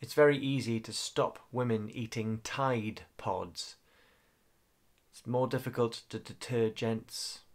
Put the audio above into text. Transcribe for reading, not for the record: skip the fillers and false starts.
It's very easy to stop women eating Tide pods. It's more difficult to deter gents